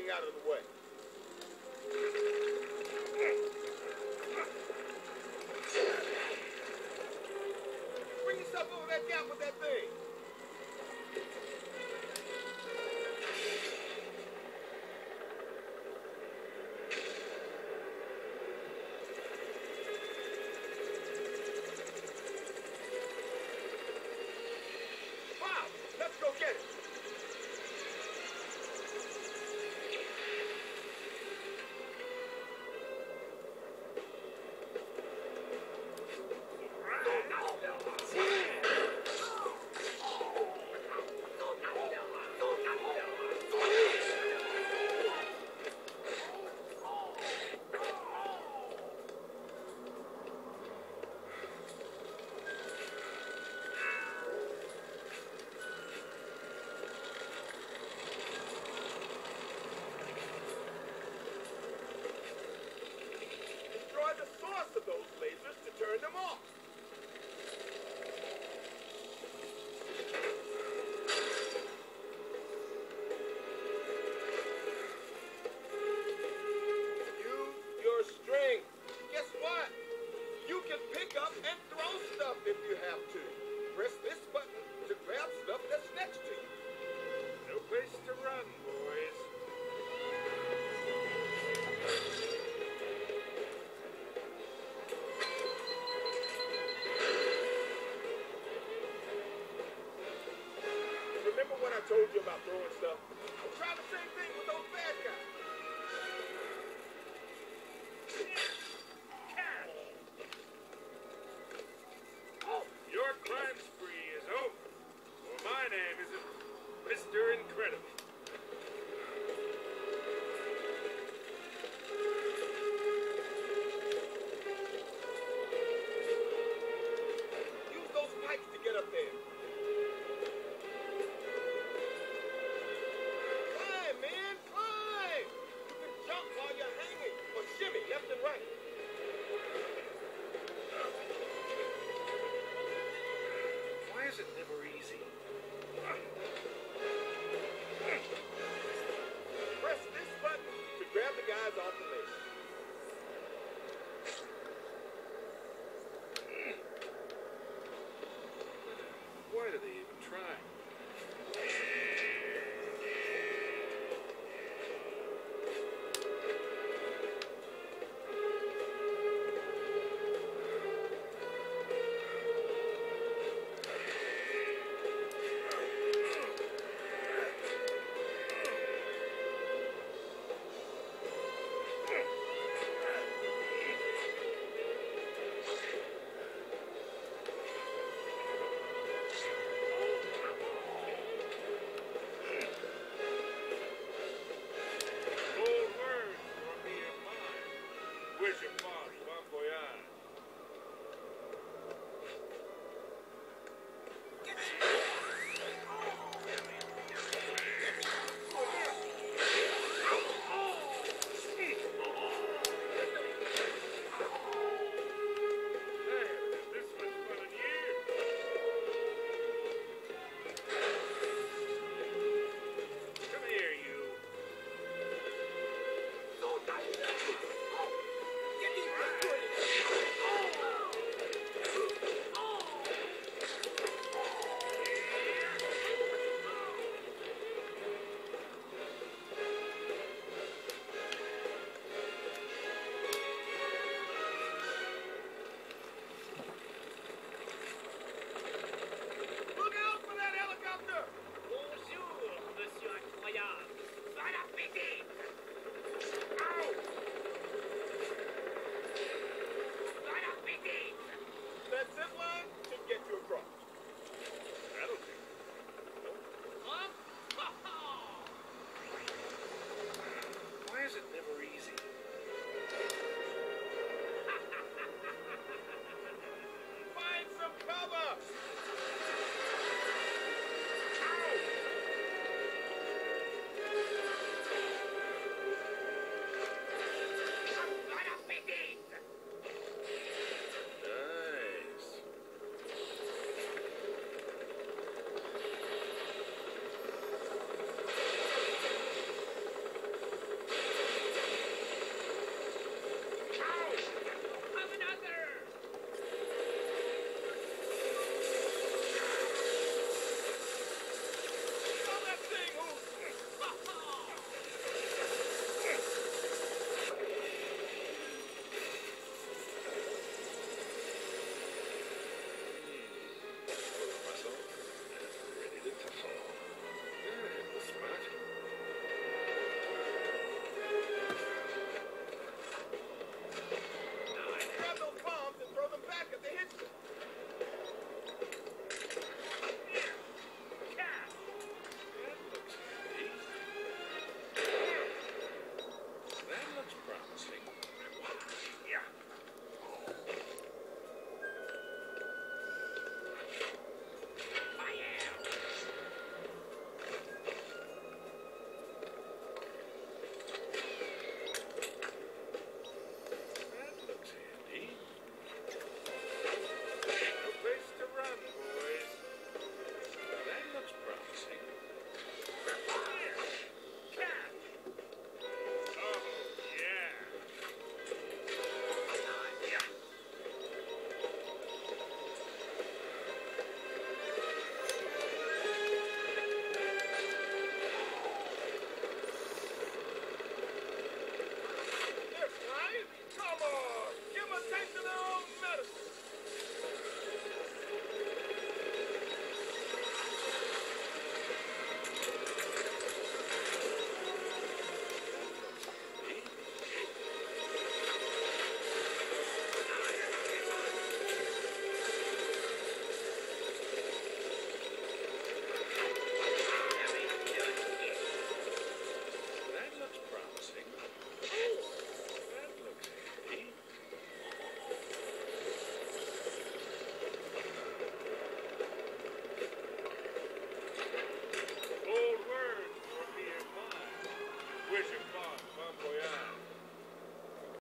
everything out of the way. Bring yourself over that gap with that thing. Wow, let's go get it. Destroy the source of those lasers to turn them off. Use your strength. Guess what? You can pick up and throw stuff if you have to. Press this button to grab stuff that's next to you. No place to run, boys. Remember when I told you about throwing stuff? Try the same thing with those bad guys. Your crime spree is over. Well, my name isn't Mr. Incredible. Use those pipes to get up there. Climb, man, climb! You can jump while you're hanging, or shimmy left and right. Why is it never easy? Press this button to grab the guys off the list. Why do they even try?